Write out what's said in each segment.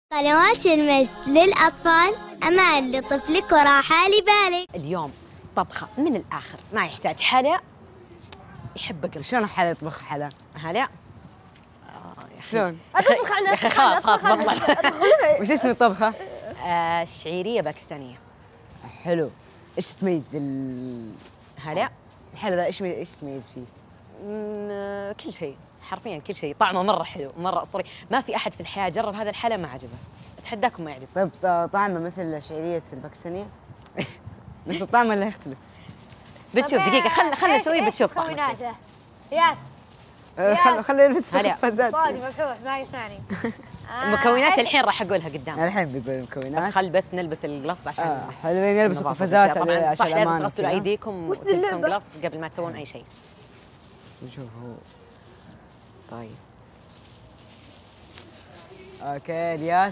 قنوات المجد للأطفال، أمان لطفلك وراحة لبالك. اليوم طبخة من الآخر، ما يحتاج حلا، يحب قلب. شلون حلا يطبخ حلا؟ هلا شلون؟ أطبخ يا أخي خلاص بطلع. وش اسم الطبخة؟ شعيرية باكستانية. حلو. ايش تميز هلا الحلا ذا ايش تميز فيه؟ كل شيء، حرفيا كل شيء، طعمه مرة حلو، مرة أسطوري، ما في أحد في الحياة جرب هذا الحلا ما عجبه، أتحداكم ما يعجبه. طيب طعمه مثل شعيرية الباكستانية؟ نفس الطعم ولا يختلف؟ بتشوف دقيقة، خلنا نسويه بتشوف طعمه. مكوناته ياس خلي يلبس هلا. قفازات. صادي مفتوح ما يسمعني. المكونات الحين راح أقولها قدام، الحين بيقول المكونات. بس نلبس الجلافز عشان حلوين يلبسوا قفازات طبعا صح، عشان لازم الأمان تغسلوا وكذا. أيديكم وتلبسون جلافز قبل ما تسوون أي شيء. نشوف هو. طيب اوكي الياس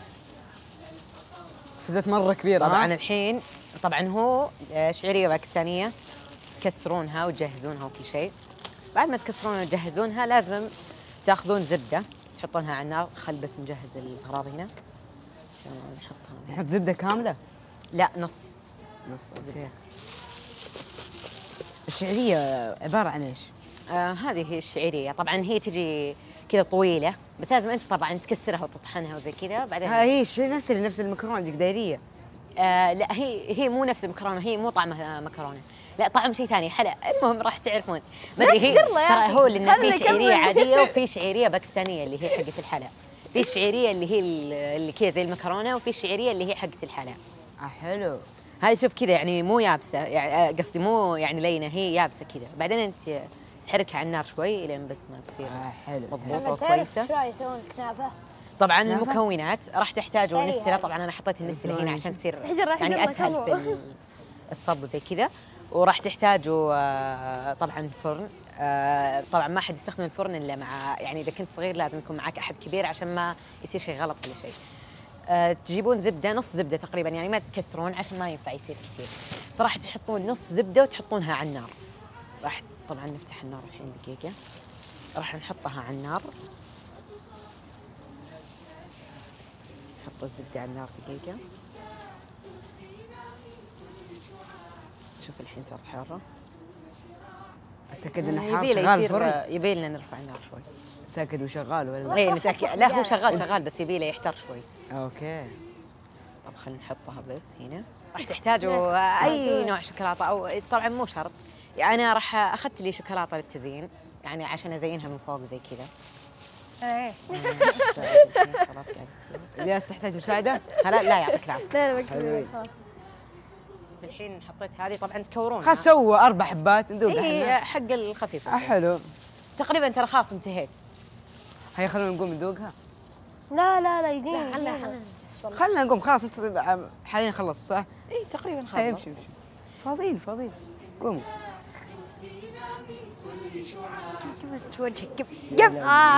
قفزات مرة كبيرة. طبعا الحين هو شعيرية باكستانية، تكسرونها وتجهزونها وكل شيء. بعد ما تكسرونها وتجهزونها لازم تاخذون زبدة تحطونها على النار. خل بس نجهز الأغراض هنا عشان نحطها. نحط زبدة كاملة؟ لا نص زبدة. الشعرية عبارة عن ايش؟ هذه هي الشعيرية، طبعا هي تجي كذا طويلة، بس لازم انت طبعا تكسرها وتطحنها وزي كذا بعدين. هي الشيء نفس المكرونة الجديرية. لا هي مو نفس المكرونة، هي مو طعمها مكرونة، لا طعم شيء ثاني حلا. المهم راح تعرفون. ما ادري هي ترى هو لان في شعيرية عادية وفي شعيرية باكستانية اللي هي حقة الحلا. في الشعيرية اللي هي اللي كذا زي المكرونة، وفي الشعيرية اللي هي حقة الحلا. حلو. هاي شوف كذا يعني مو يابسة، يعني قصدي مو يعني لينة، هي يابسة كذا. بعدين انت تحركها على النار شوي لين بس ما تصير حلو مضبوطة وكويسة. شو يسوون كنافة؟ طبعا المكونات راح تحتاجوا نستلة. طبعا انا حطيت النستلة هنا عشان تصير يعني اسهل في الصب وزي كذا. وراح تحتاجوا طبعا فرن. طبعا ما حد يستخدم الفرن الا مع، يعني اذا كنت صغير لازم يكون معك احد كبير عشان ما يصير شيء غلط ولا شيء. تجيبون زبده، نص زبده تقريبا، يعني ما تكثرون عشان ما ينفع يصير كثير. فراح تحطون نص زبده وتحطونها على النار. راح طبعا نفتح النار الحين دقيقه، راح نحطها على النار. نحط الزبده على النار دقيقه. شوف الحين صارت حاره. اتاكد انه حار شغال الفرن. يبي لنا نرفع النار شوي. اتاكد وش شغال ولا اي نتاكد. لا هو شغال بس يبي له يحتر شوي. اوكي. طب خلينا نحطها بس هنا. راح تحتاجوا اي نوع شوكولاته، او طبعا مو شرط، يعني انا راح اخذت لي شوكولاته للتزيين، يعني عشان ازينها من فوق زي كذا. ايه خلاص قاعد. الياس تحتاج مساعده؟ لا يعطيك العافيه. لا خلاص. الحين حطيت هذه، طبعا تكورونها. خلاص سووا 4 حبات ندوقها. اي حق الخفيف. حلو. تقريبا ترى خلاص انتهيت. هيا خلونا نقوم ندوقها. لا يدين. خلنا نقوم خلاص. انت حاليا خلص صح؟ اي تقريبا هيا خلاص. امشي. فاضيين قوموا. وجهك تعب.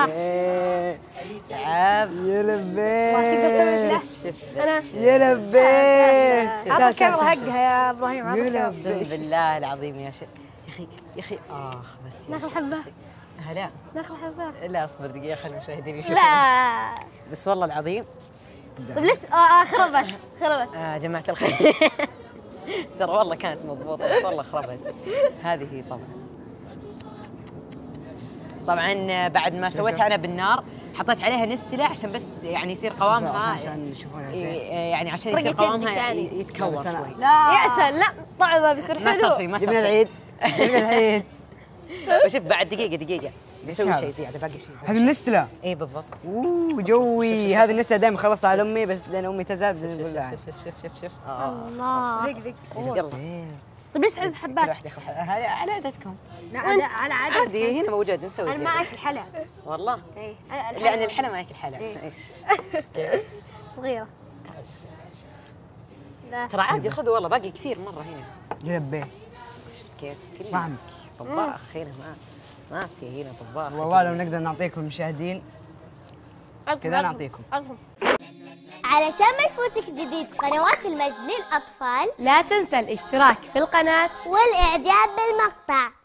يا ما تقدر تسوي لبيت. كذا. انا يا لبيت. اعطى الكاميرا حقها يا ابراهيم. اقسم بالله العظيم يا اخي بس ناخذ حبه. هلا ناخذ حبه. لا اصبر دقيقه خلي المشاهدين يشوفون. لا بس والله العظيم. طيب ليش خربت جماعه الخير. ترى والله كانت مضبوطه بس والله خربت. هذه طبعا بعد ما سويتها انا بالنار حطيت عليها نستلة عشان بس يعني يصير قوامها، عشان يشوفونها زين. يعني عشان يصير قوامها يتكور شوي. لا يأسا لا طعمه بيصير ما صار شيء، حلو. ما صار جبنا شيء. العيد. وشوف بعد دقيقة بسوي شيء زيادة، باقي شيء. هذه النستلة. اي بالضبط. جوي. هذه النستلة دائما خلصها على امي، بس لان امي تزعل بنقول لها. شوف الله. دق يلا. طيب ليش عدد كل حبات؟ واحد ياخذ هذه على عادتكم. على عدد. عادي هنا موجود نسوي انا ما زيادة. اكل حلا. والله اي لأن الحلا ما ياكل حلا. صغيره. لا ترى عادي خذوا والله باقي كثير مرة هنا. جلبيه. شفت كيف؟ فهمك. طباخ هنا ما في هنا طباخ. والله لو نقدر نعطيكم المشاهدين كذا نعطيكم. علشان ما يفوتك جديد قنوات المجد للأطفال، لا تنسى الاشتراك في القناة والإعجاب بالمقطع.